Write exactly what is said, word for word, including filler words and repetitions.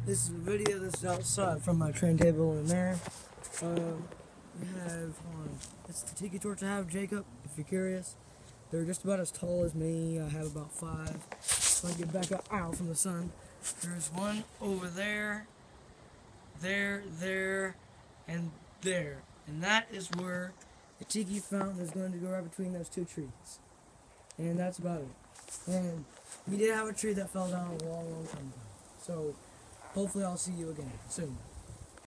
This is a video that's outside from my train table in there. Um, we have on, it's the Tiki torch I have, Jacob, if you're curious. They're just about as tall as me. I have about five. So I get back up out from the sun. There's one over there, there, there, and there. And that is where the Tiki fountain is going to go right between those two trees. And that's about it. And we did have a tree that fell down a long, long time ago. So hopefully I'll see you again soon.